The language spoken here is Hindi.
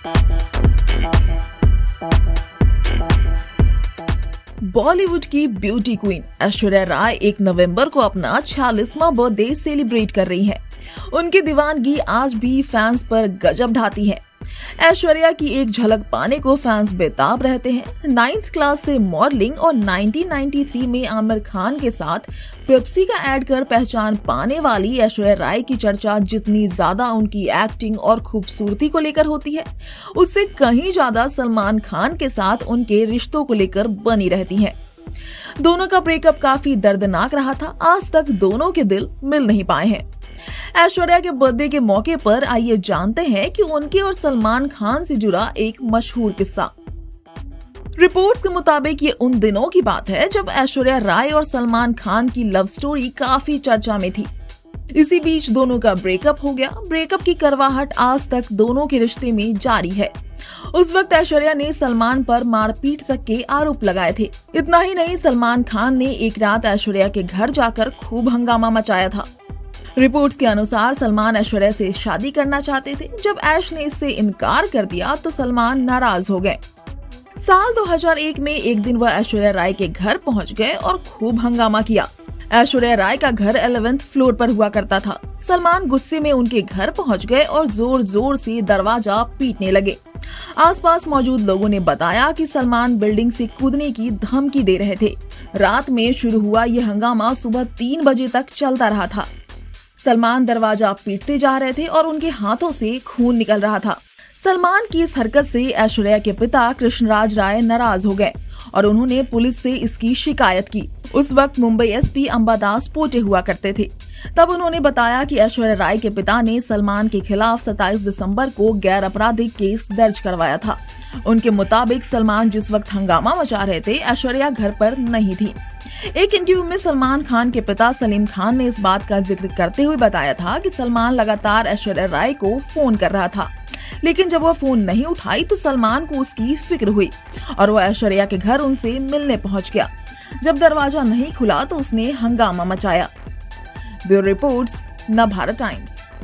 बॉलीवुड की ब्यूटी क्वीन ऐश्वर्या राय 1 नवंबर को अपना 46वां बर्थडे सेलिब्रेट कर रही हैं। उनकी दीवानगी आज भी फैंस पर गजब ढाती है। ऐश्वर्या की एक झलक पाने को फैंस बेताब रहते हैं। 9th क्लास से मॉडलिंग और 1993 में आमिर खान के साथ पेप्सी का ऐड कर पहचान पाने वाली ऐश्वर्या राय की चर्चा जितनी ज्यादा उनकी एक्टिंग और खूबसूरती को लेकर होती है, उससे कहीं ज्यादा सलमान खान के साथ उनके रिश्तों को लेकर बनी रहती है। दोनों का ब्रेकअप काफी दर्दनाक रहा था। आज तक दोनों के दिल मिल नहीं पाए हैं। ऐश्वर्या के बर्थडे के मौके पर आइए जानते हैं कि उनके और सलमान खान से जुड़ा एक मशहूर किस्सा। रिपोर्ट्स के मुताबिक ये उन दिनों की बात है जब ऐश्वर्या राय और सलमान खान की लव स्टोरी काफी चर्चा में थी। इसी बीच दोनों का ब्रेकअप हो गया। ब्रेकअप की करवाहट आज तक दोनों के रिश्ते में जारी है। उस वक्त ऐश्वर्या ने सलमान पर मारपीट तक के आरोप लगाए थे। इतना ही नहीं, सलमान खान ने एक रात ऐश्वर्या के घर जाकर खूब हंगामा मचाया था। रिपोर्ट्स के अनुसार सलमान ऐश्वर्या से शादी करना चाहते थे। जब ऐश ने इससे इनकार कर दिया तो सलमान नाराज हो गए। साल 2001 में एक दिन वह ऐश्वर्या राय के घर पहुंच गए और खूब हंगामा किया। ऐश्वर्या राय का घर 11th फ्लोर पर हुआ करता था। सलमान गुस्से में उनके घर पहुंच गए और जोर जोर से दरवाजा पीटने लगे। आसपास मौजूद लोगों ने बताया कि सलमान बिल्डिंग से कूदने की धमकी दे रहे थे। रात में शुरू हुआ यह हंगामा सुबह 3 बजे तक चलता रहा था। सलमान दरवाजा पीटते जा रहे थे और उनके हाथों से खून निकल रहा था। सलमान की इस हरकत से ऐश्वर्या के पिता कृष्णराज राय नाराज हो गए और उन्होंने पुलिस से इसकी शिकायत की। उस वक्त मुंबई एसपी अंबादास पोटे हुआ करते थे। तब उन्होंने बताया कि ऐश्वर्या राय के पिता ने सलमान के खिलाफ 27 दिसंबर को गैर आपराधिक केस दर्ज करवाया था। उनके मुताबिक सलमान जिस वक्त हंगामा मचा रहे थे, ऐश्वर्या घर पर नहीं थी। एक इंटरव्यू में सलमान खान के पिता सलीम खान ने इस बात का जिक्र करते हुए बताया था कि सलमान लगातार ऐश्वर्या राय को फोन कर रहा था, लेकिन जब वह फोन नहीं उठाई तो सलमान को उसकी फिक्र हुई और वह ऐश्वर्या के घर उनसे मिलने पहुंच गया। जब दरवाजा नहीं खुला तो उसने हंगामा मचाया। Bureau reports, Navbharat times.